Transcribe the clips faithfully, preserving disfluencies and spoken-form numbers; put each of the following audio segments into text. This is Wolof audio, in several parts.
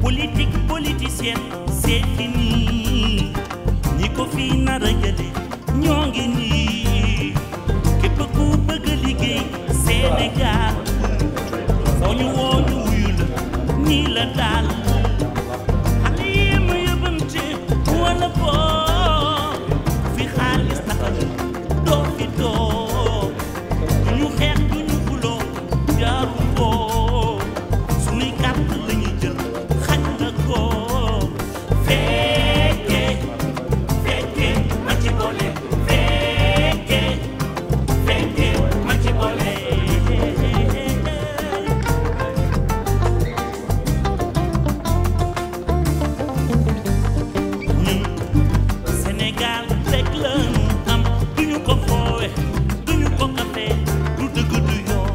politique politicienne c'est fini ñi ko fi nar a jële ñoo ngi nii képp ku bëgg liggéey Sénégal foo ñu woo ñu wuyu la nii la daal xale yi ma yëbante wala boo fi xaalis taxal doo fi doo du ñu xeex du ñu xuloo jaaru ko suñuy carte la ñuy jël xañ la ko fekke fekke ma ci boole fekke fekke ma ci boole ñun Sénégal rek la ñu am duñu ko foowe duñu ko kafe du dëgg du yoon.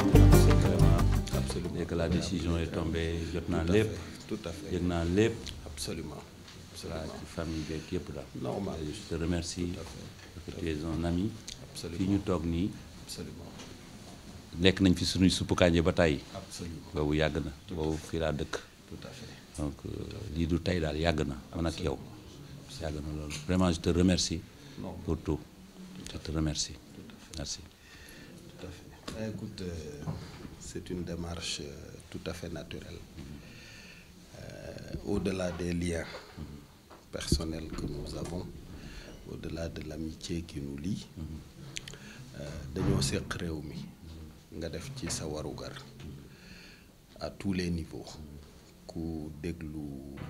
Absolument. Dès que la décision est tombée jot naa lépp tout à fait yëg naa lépp absolument voilà ci famille beeg yëpp daal. normal je te remercie parce que tu es un ami. absolument fii ñu toog nii absolument nekk nañ fi suñuy suppu kànje ba tey absolument boobu yàgg na boobu fii laa dëkk tout à fait donc lii du tey daal yàgg na man ak yow yàgg na loolu vraiment je te remercie non pour tout je te remercie merci. tout à fait écoute euh, c'est une démarche euh, tout à fait naturelle euh, au-delà des liens personnels que nous avons au-delà de l'amitié qui nous lie dañoo seq réew mi nga def ci sa warugar à tous les niveaux ku déglu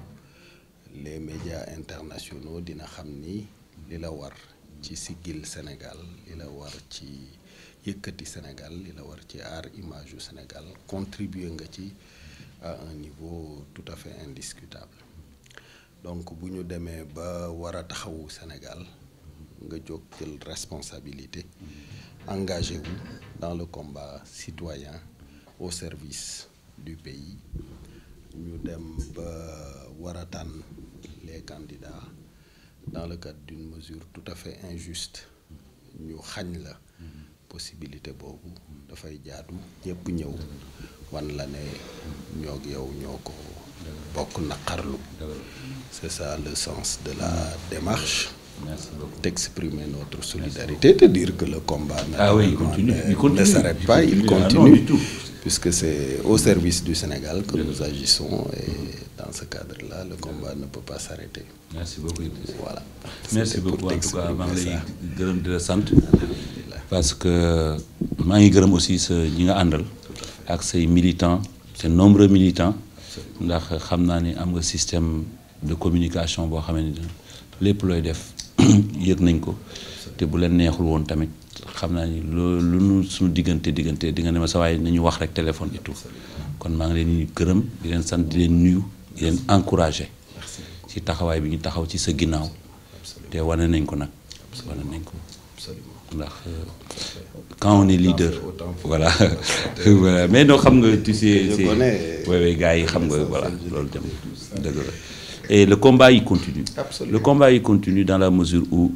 les médias internationaux dina xam ni li la war ci siggil Sénégal li la war ci yëkkati Sénégal li la war ci aar image yu Sénégal contribuer nga ci à un niveau tout à fait indiscutable donc bu ñu demee ba war a taxawu Sénégal nga jóg jël responsabilité engagé wu dans le combat citoyen au service du pays ñu dem ba war a tànn les candidats dans le cadre d'une mesure tout à fait injuste ñu xañ la possibilité boobu dafay jaadu ñëpp ñëw wan la ne ñoo ak yow ñoo ko bokk naqarlu c'est ça le sens de la démarche. Merci beaucoup. D'exprimer notre solidarité, te dire que le combat ah oui, il continue, il continue, ne s'arrête il pas, continue, il continue, ah non, du tout. puisque c'est au service du Sénégal que nous agissons et dans ce cadre-là, le combat ne peut pas s'arrêter. Merci beaucoup. Voilà. Merci C'était beaucoup pour en tout cas maa ngi lay ça. gërëm di la sant parce que maa ngi gërëm aussi sa ñi nga àndal ak say militants ces nombreux militants ndax xam naa ni am nga système de communication boo xam ne lépp looy def yëg nañ ko te bu leen neexul woon tamit xam naa ni loo lu nu suñu diggante diggante di nga ne ma sa waaye nañu wax rek téléphone et tout kon maa ngi leen di gërëm di leen sant di leen nuyu di leen encourager ci taxawaay bi ñu taxaw ci sa ginnaaw te wane nañ ko nag wane nañ ko ndax quand on est leader voilà voilà mais noo xam nga tu sais c'est ouais gars yi xam nga voilà loolu dem dëgg la et le combat il continue le combat il continue dans la mesure où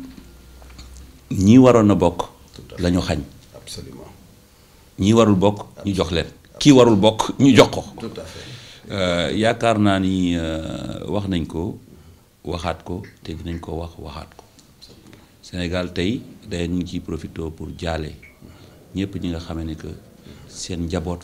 ñi waroon a bokk la ñu xañ Absolument. ñi warul bokk ñu jox leen kii warul bokk ñu jox ko Tout à fait. yaakaar naa ni wax nañ ko waxaat ko te dinañ ko wax waxaat ko Sénégal tey day ñu ngi ciy profité pour jaale ñëpp ñi nga xamee ne que seen njaboot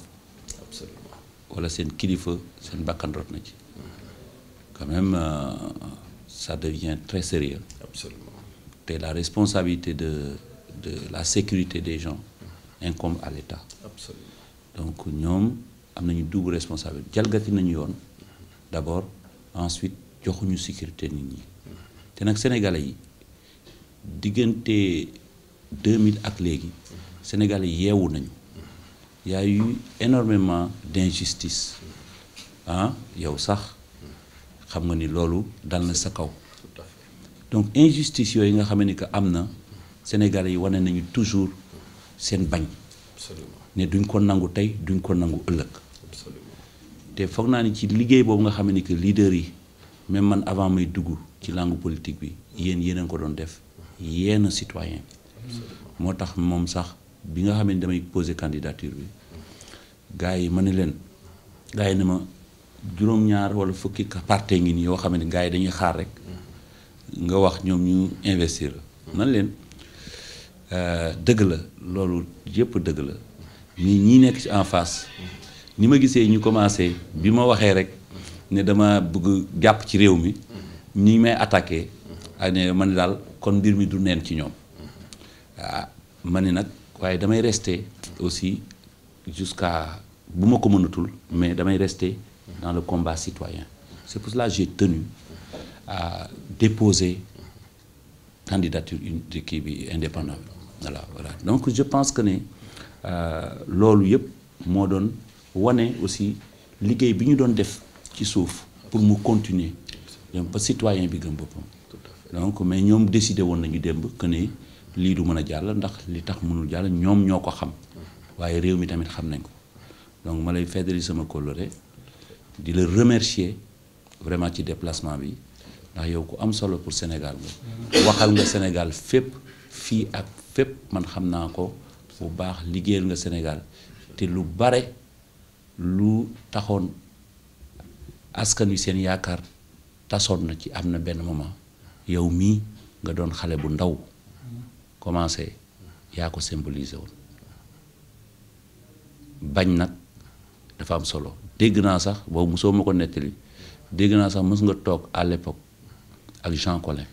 wala seen kilifa seen bakkan rot na ci quand même euh, ça devient très sérieux. Absolument. te la responsabilité de de la sécurité des gens incombe à l'État. Absolument. donc ñoom am nañu double responsabilité jalgati nañu yoon d'abord ensuite joxuñu sécurité nit ñi te nag sénégalais yi diggante deux mille ak léegi sénégalais yeewu nañu y a eu énormément d'injustice ah yow sax xam nga ni loolu dal na sa kaw donc injustice yooyu nga xam ne que am na sénégalais yi wane nañu toujours seen bañ ne duñ ko nangu tey duñ ko nangu ëllëg te foog naa ni ci liggéey boobu nga xam ne que leader yi même man avant may dugg ci langue politique bi yéen yéen a ko doon def yéen citoyen moo tax moom sax bi nga xam ne damay poser candidature bi gars yi ma ne leen gars yi ne ma juróom-ñaar wala fukki parti ngi nii yoo xam ne gars yi dañuy xaar rek nga wax ñoom ñu investir nan leen dëgg la loolu yëpp dëgg la mais ñi nekk ci en face ni ma gisee ñu commencé bi ma waxee rek ne dama bëgg jàpp ci réew mi ñi may attaqué ak ne man daal kon mbir mi du neen ci ñoom ah ma ne nag waaye damay rester aussi jusqu'à bu ma ko mënatul mais damay rester dans le combat citoyen c'est pour cela que j'ai tenu à déposer candidature de kii bi indépendant voilà voilà donc je pense que ne loolu yëpp moo doon wane aussi liggéey bi ñu doon def ci suuf pour mu continuer donc ba citoyen bi gëm boppam donc mais ñoom décidé woon nañu démb que ne lii du mën a jàll ndax li tax mënul jàll ñoom ñoo ko xam waaye réew mi tamit xam nañ ko donc ma lay feddali sama kóllëre di la remercier vraiment ci déplacement bi ndax yow ku am solo pour Sénégal nga waxal nga Sénégal fépp fii ak fépp man xam naa ko bu baax liggéeyal nga Sénégal te lu bare lu taxoon askan wi seen yaakaar tasoon na ci am na benn moment yow mii nga doon xale bu ndaw commencé yaa ko symboliser woon bañ nag dafa am solo dégg naa sax boobu mosoo ma ko nettali dégg naa sax mës nga toog à l'époque ak Jean Collin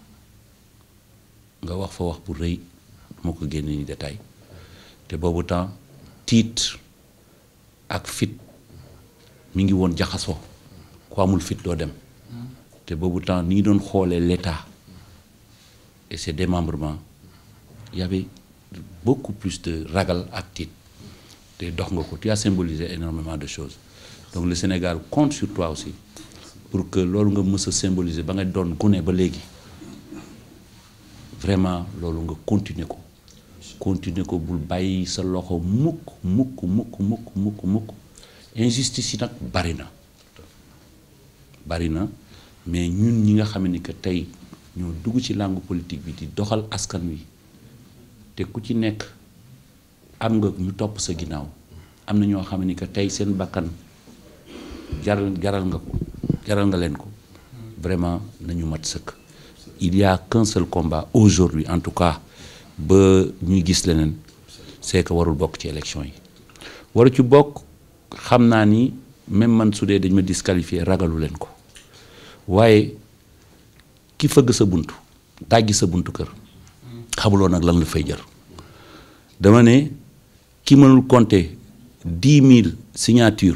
nga wax fa wax bu rëy moo ko génne ni détail te boobu temps tiit ak fit mi ngi woon jaxasoo ku amul fit doo dem te boobu temps ni ngi doon xoolee l'État et ses démembrements il y avait beaucoup plus de ragal ak tiit te dox nga ko tu as symbolisé énormément de choses donc le Sénégal compte sur toi aussi pour que loolu nga mës a symboliser ba nga doon gune ba léegi vraiment loolu nga continuer ko continuer ko bul bàyyi sa loxo mukk mukk mukk mukk mukk mukk injustice yi nag bari na bari na mais ñun ñi nga xam ni que tey ñoo dugg ci langue politique bi di doxal askan wi te ku ci nekk am nga ñu topp sa ginnaaw am na ñoo xam ni que tey seen bakkan jaral jaral nga ko jaral nga leen ko vraiment nañu mat sëkk il y a qu'un seul combat aujourd'hui en tout cas ba ñuy gis leneen c'est que warul bokk ci élection yi waru ci bokk xam naa ni même man su dee dañ ma disqualifier ragalu leen ko waaye ki fëgg sa buntu dajji sa buntu kër xamuloo nag lan la fay jar dama ne ki mënul compter dix mille signatures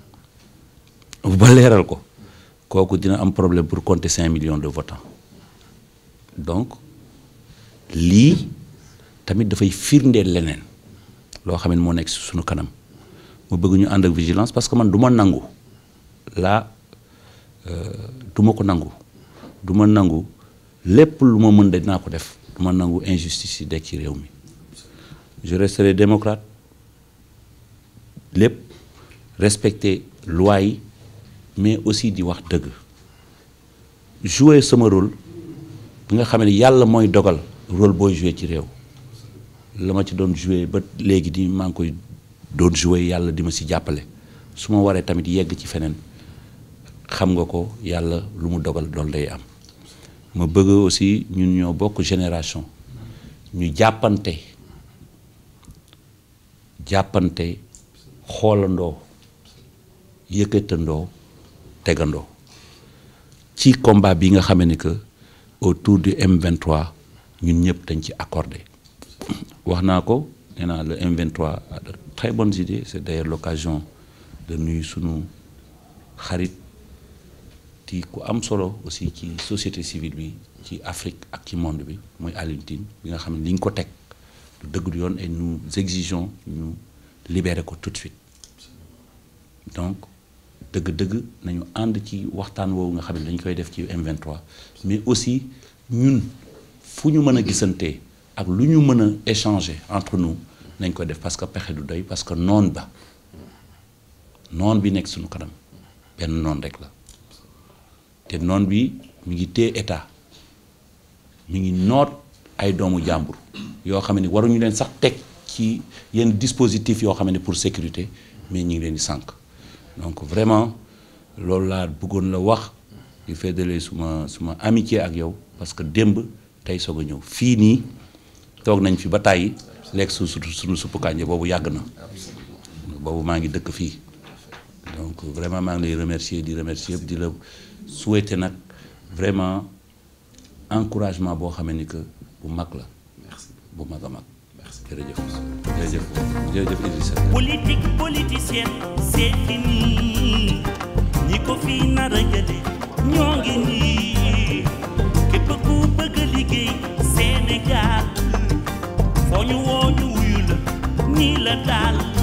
ba leeral ko kooku dina am problème pour compter cinq millions de votants donc lii tamit dafay firndeel leneen loo xam ne moo nekk si suñu kanam ma bëgg ñu ànd ak vigilance parce que man du ma nangu laa du ma ko nangu du ma nangu lépp lu ma mën de dinaa ko def du ma nangu injustice yi dekk ci réew mi je resterai démocrate lépp respecter loi yi mais aussi di wax dëgg jouer sama rôle bi nga xam ne yàlla mooy dogal rôle booy jouer ci réew la ma ci doon jouer ba léegi di maa ngi koy doon jouer yàlla di ma si jàppale su ma waree tamit yegg ci feneen xam nga ko yàlla lu mu dogal dool day am ma bëgg aussi ñun ñoo bokk génération ñu jàppante jàppante xoolandoo yëkkatandoo tegandoo ci combat bi nga xam ne que autour du M vingt-trois ñun ñëpp dañ ci accordé wax naa ko nee naa le M vingt-trois a de très bonnes idées c'est d'ailleurs l'occasion de nuyu sunu xarit ti ku am solo aussi ci société civile bi ci Afrique ak ci monde bi mooy Alioune Tine bi nga xam ne li ñu ko teg du dëgg du yoon et nous exigeons ñu libérer ko tout de suite donc dëgg-dëgg nañu ànd ci waxtaan woowu nga xam ne dañ koy def ci M vingt-trois mais aussi ñun fu ñu mën a gisantee ak lu ñu mën a échanger entre nous nañ ko def parce que pexe du doy parce que noon ba noon bi nekk suñu kanam benn noon rek la te noon bi mi ngi téye état mi ngi noot ay doomu jàmbur yoo xam ne waruñu leen sax teg ci yenn dispositif yoo xam ne pour sécurité mais ñu ngi leen di sànq donc vraiment loolu laa bëggoon la wax di fédérer suma suma amitié ak yow parce que démb tey soog a ñëw fii nii toog nañ fi ba tàyyi lekk su suñu suppu kànja boobu yàgg na boobu maa ngi dëkk fii donc vraiment maa ngi lay remercier di remercier yëpp di la souhaiter nag vraiment encouragement boo xamee ni que bu mag la bu mag a mag jërëjëf jërëjëf jërëjëf Idrissa. politique politicienne c'est fini ñi ko fi nar a jële ñoo ngi nii képp ku bëgg a liggéey Sénégal foo ñu woo ñu wuyu la nii la daal